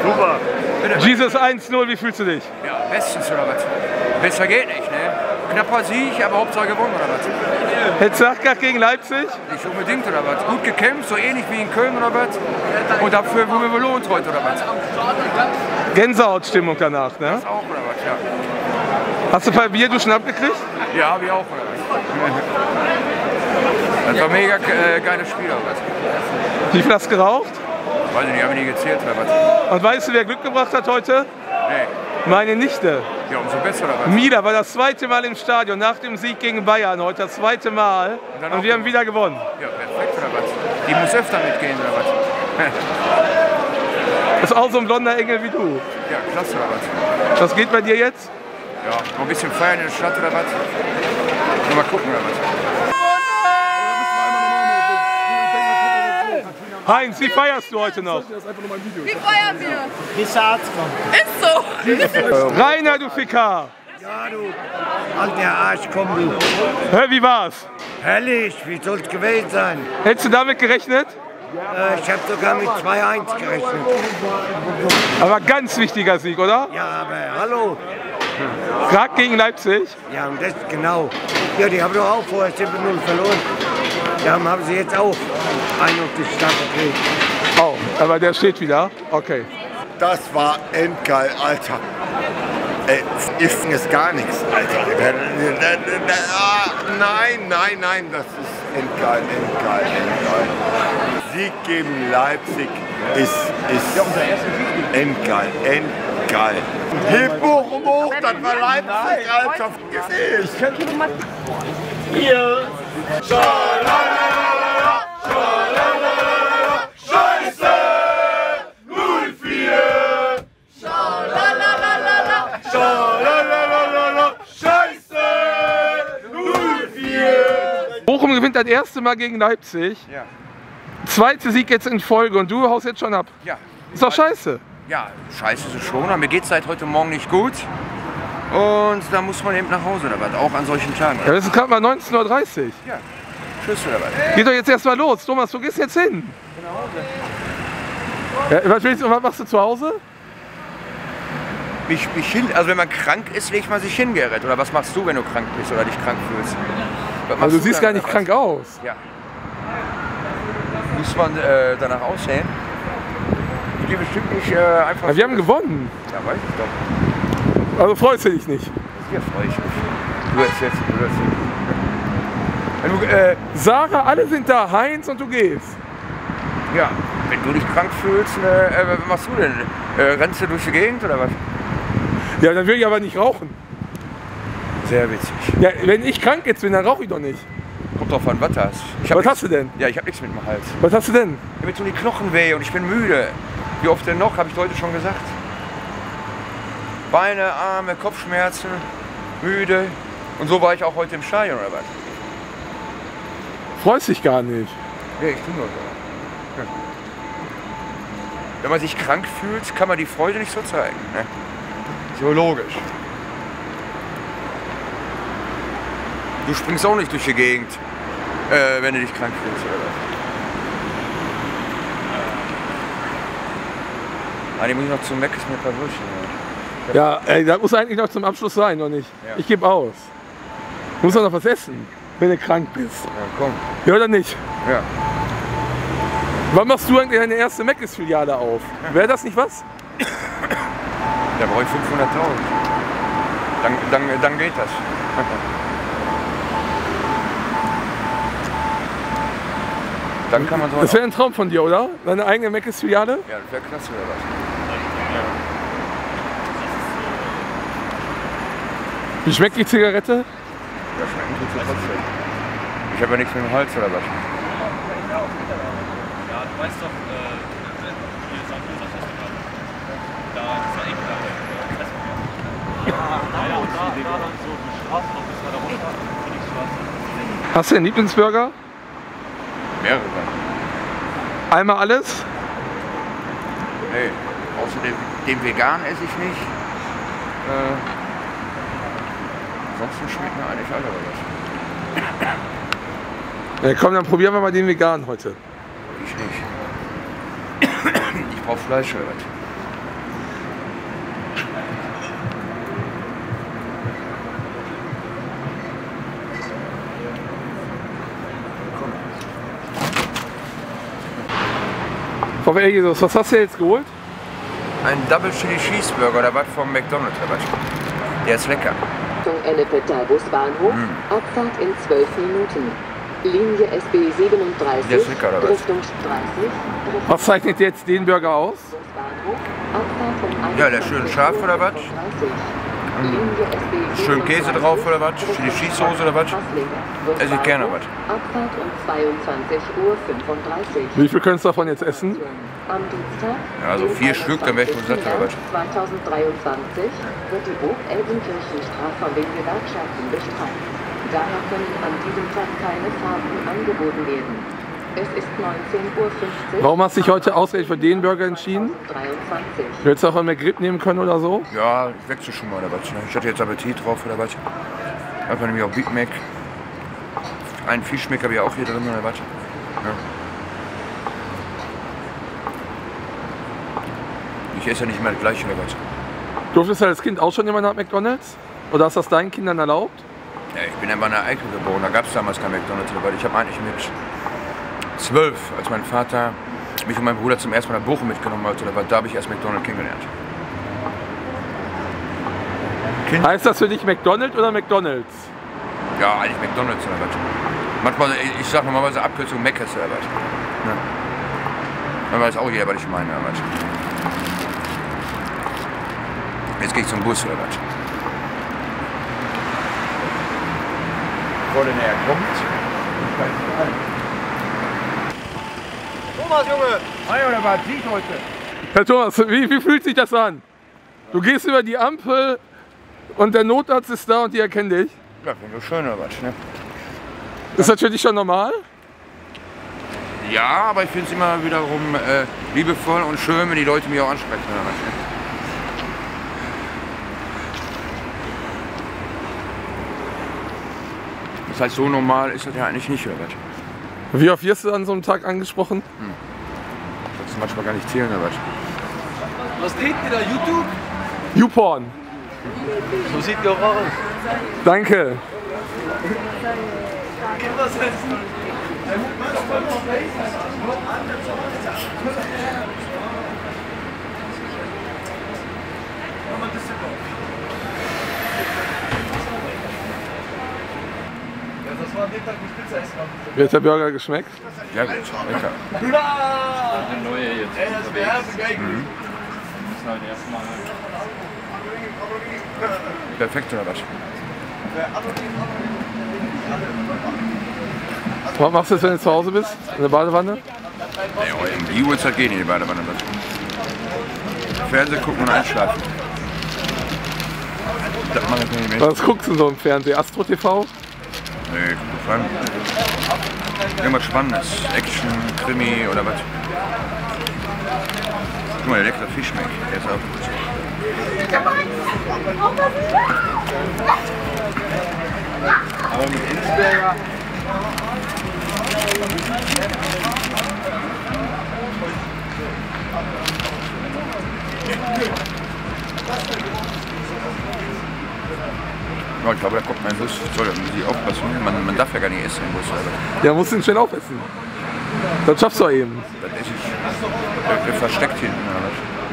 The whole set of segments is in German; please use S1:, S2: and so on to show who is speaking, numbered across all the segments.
S1: Super.
S2: Bitte.
S3: Jesus 1-0, wie fühlst du dich?
S2: Ja, bestens oder was? Besser geht nicht, ne? Knapper Sieg, aber Hauptsache gewonnen oder was?
S3: Hättest du gesagt gegen Leipzig?
S2: Nicht unbedingt oder was? Gut gekämpft, so ähnlich wie in Köln oder was? Und dafür wurden wir belohnt heute oder was?
S3: Gänsehautstimmung danach, ne?
S2: Das auch oder was, ja.
S3: Hast du ein paar Bierduschen abgekriegt?
S2: Ja, hab ich auch oder was? Das war mega geiles Spiel oder was?
S3: Wie viel hast du geraucht?
S2: Weiß ich nicht, hab ich nie gezählt oder was?
S3: Und weißt du, wer Glück gebracht hat heute?
S2: Nee.
S3: Meine Nichte.
S2: Ja, umso besser oder was?
S3: Mila war das zweite Mal im Stadion, nach dem Sieg gegen Bayern, heute das zweite Mal. Und wir haben wieder gewonnen.
S2: Ja, perfekt oder was? Die muss öfter mitgehen oder was?
S3: Das ist auch so ein blonder Engel wie du.
S2: Ja, klasse oder was?
S3: Was geht bei dir jetzt?
S2: Ja, noch ein bisschen feiern in der Stadt oder was? Mal gucken oder was?
S3: Heinz, wie feierst du heute noch?
S4: Wie feiern wir?
S1: Bis der Arzt kommt.
S4: Ist so.
S3: Rainer, du Ficker!
S1: Ja, du alter Arsch, komm du.
S3: Hä, wie war's?
S1: Herrlich, wie soll es gewesen sein?
S3: Hättest du damit gerechnet?
S1: Ich habe sogar mit 2-1 gerechnet.
S3: Aber ganz wichtiger Sieg, oder?
S1: Ja, aber hallo.
S3: Gerade gegen Leipzig.
S1: Ja, und das genau. Ja, die haben doch auch vorher 7-0 verloren. Darum haben sie jetzt auch einen auf die Stadt gekriegt.
S3: Oh, aber der steht wieder. Okay.
S5: Das war endgeil, Alter. Ist jetzt gar nichts, Alter. Nein, nein, nein, das ist endgeil, endgeil, endgeil. Sieg gegen Leipzig ist endgeil, endgeil. Heb Bochum hoch, das war Leipzig, Alter. Gefäß. Hier. Schalalala, schalalala, Scheiße, 04. Schalalala, schalalala, Scheiße, 04.
S3: Bochum gewinnt das erste Mal gegen Leipzig.
S2: Ja.
S3: Zweite Sieg jetzt in Folge und du haust jetzt schon ab.
S2: Ja.
S3: Ist doch scheiße.
S2: Ja, scheiße ist es schon. Aber mir geht es seit heute Morgen nicht gut. Und da muss man eben nach Hause oder was, auch an solchen Tagen.
S3: Ja, das ist gerade mal 19:30 Uhr.
S2: Ja. Tschüss oder was?
S3: Geht doch jetzt erst mal los. Thomas, wo gehst du jetzt hin? Ja, was machst du zu Hause?
S2: Mich also wenn man krank ist, legt man sich hin, Gerrit. Oder was machst du, wenn du krank bist oder dich krank fühlst? Was machst
S3: Also, du siehst
S2: dann
S3: gar nicht
S2: oder
S3: krank
S2: was?
S3: aus.
S2: Ja. Muss man danach aussehen? Ich gehe bestimmt nicht einfach...
S3: Ja, wir haben gewonnen.
S2: Ja, weiß ich doch.
S3: Also freust du dich nicht?
S2: Hier freue ich mich. Du erzählst. Wenn du,
S3: Sarah, alle sind da. Heinz und du gehst.
S2: ja, wenn du dich krank fühlst, was machst du denn? Rennst du durch die Gegend oder was?
S3: Ja, dann will ich aber nicht rauchen.
S2: Sehr witzig.
S3: Ja, wenn ich krank jetzt bin, dann rauche ich doch nicht.
S2: Kommt drauf an, was du hast.
S3: Was hast du denn?
S2: Ja, ich habe nichts mit dem Hals.
S3: Was hast du denn?
S2: Mir tun die Knochen weh und ich bin müde. Wie oft denn noch, habe ich heute schon gesagt. Beine, Arme, Kopfschmerzen, müde. Und so war ich auch heute im Stadion oder was?
S3: Freust dich gar nicht.
S2: Ja, ich tue nur so. Ja. Wenn man sich krank fühlt, kann man die Freude nicht so zeigen. Ne? So logisch. Du springst auch nicht durch die Gegend, wenn du dich krank fühlst oder was? Eigentlich muss ich noch zum Meckes mit ein paar Brötchen holen.
S3: Ja, ey, das muss eigentlich noch zum Abschluss sein, oder nicht?
S2: Ja.
S3: Ich gebe aus. Du musst doch noch was essen, wenn du krank bist.
S2: Ja, komm.
S3: Ja oder nicht?
S2: Ja.
S3: Wann machst du eigentlich deine erste Meckes-Filiale auf? Wäre das nicht was?
S2: Da brauche ich 500.000. Dann geht das. Dann kann man so.
S3: Das wäre ein Traum von dir, oder? Deine eigene Meckes-Filiale?
S2: Ja, das wäre klasse oder was?
S3: Wie schmeckt die Zigarette?
S2: Ja, schmecken tut sie trotzdem. Ich habe ja nichts mit dem Hals oder was?
S6: Ja, du weißt doch, hier ist am Festival. Da ist ja echt da. Und da dann so die Straße noch bis weiter runter, Königstraße.
S3: Hast du einen Lieblingsburger?
S2: Mehrere.
S3: Einmal alles?
S2: Nee, außer den vegan esse ich nicht. Ansonsten schmeckt mir eigentlich alle oder was.
S3: Ja, komm, dann probieren wir mal den vegan heute.
S2: Ich nicht. Ich brauche Fleisch oder was.
S3: Auf Jesus, was hast du jetzt geholt?
S2: Ein Double Chili Cheeseburger oder was vom McDonald's. Der ist lecker.
S7: Ennepetal-Busbahnhof, Abfahrt in 12 Minuten. Linie SB 37,
S2: Der ist lecker, oder was?
S7: Richtung 30.
S3: Was zeichnet jetzt den Burger aus?
S7: Busbahnhof, Abfahrt um
S2: Ja, der schön scharf oder was? Schön Käse drauf oder was? Chili Cheese Soße oder was? Esse ich gerne was.
S7: Abfahrt um 22:35 Uhr.
S3: Wie viel könntest du davon jetzt essen?
S7: Am Dienstag,
S2: Ja, also 4 Stück, dann wäre ich wohl satt oder was?
S7: 2023 wird die Oberelbenkirchenstraße von den Gewerkschaften bestreikt. Daher können an diesem Tag keine Fahrten angeboten werden. Es ist 19:50 Uhr.
S3: Warum hast du dich heute ausgerechnet für den Burger entschieden?
S7: 23.
S3: Hättest du auch einen McRib nehmen können oder so?
S2: Ja, ich wechsle schon mal oder was. Ich hatte jetzt Appetit drauf oder was. Einfach nämlich auch Big Mac. Einen Fischmeck habe ich auch hier drin oder was. Ja. Ich esse ja nicht immer das gleiche oder was.
S3: Durftest du als Kind auch schon immer nach McDonald's? Oder hast du das deinen Kindern erlaubt?
S2: Ja, ich bin ja bei einer Eickel geboren, da gab es damals kein McDonald's oder was. Ich habe eigentlich mit 12, als mein Vater mich und mein Bruder zum ersten Mal nach Bochum mitgenommen hat, oder was, da habe ich erst McDonald's kennengelernt.
S3: Heißt das für dich McDonald's oder McDonald's?
S2: Ja, eigentlich McDonald's oder was. Manchmal, ich sag normalerweise Abkürzung Meckes oder was. Ja. Dann weiß auch jeder, was ich meine oder was. Jetzt gehe ich zum Bus oder was. Bevor der näher kommt.
S5: Thomas, Junge!
S2: Hi oder was? Sieht heute.
S3: Herr Thomas, wie fühlt sich das an? Du gehst über die Ampel und der Notarzt ist da und die erkennen dich.
S2: Ja, finde ich schön oder was, ne?
S3: Ist das für dich schon normal?
S2: Ja, aber ich finde es immer wiederum liebevoll und schön, wenn die Leute mich auch ansprechen oder was, ne? Das heißt, so normal ist das ja eigentlich nicht, oder was?
S3: Wie oft wirst du an so einem Tag angesprochen?
S2: Das manchmal gar nicht zählen, oder was?
S6: Was dreht ihr da? YouTube?
S3: YouPorn.
S6: So sieht ihr auch aus.
S3: Danke. Wie hat der Burger geschmeckt?
S2: Ja, gut, lecker.
S6: Eine neue jetzt unterwegs. Mhm. Das war das erste Mal.
S2: Perfekt, oder was?
S3: Was machst du jetzt, wenn du zu Hause bist? In der Badewanne?
S2: Ja, um die Uhrzeit gehen in die Badewanne. Fernsehen gucken und einschlafen. Das mache ich nicht mehr.
S3: Was guckst du so im Fernsehen? Astro TV?
S2: Nee, guck mal. Irgendwas Spannendes. Action, Krimi oder was. Guck mal, der leckere Fischmeck. Der ist auch gut.
S5: Aber mit Insberger.
S2: Ja, ich glaube, da kommt mein Bus. Soll sie aufpassen. Man darf ja gar nicht essen im Bus. Aber
S3: Ja, musst du ihn schnell aufessen. Das schaffst du eben.
S2: das esse ich. Der versteckt hinten. Oder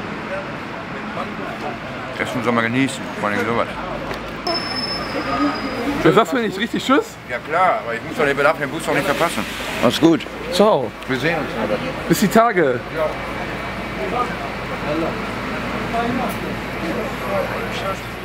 S2: was. Essen soll man genießen. Vor allem sowas.
S3: Du sagst mir nicht richtig Tschüss?
S2: Ja klar, aber ich muss doch den Bus auch nicht verpassen. Mach's gut.
S3: Ciao.
S2: Wir sehen uns. Oder?
S3: Bis die Tage.
S2: Ja.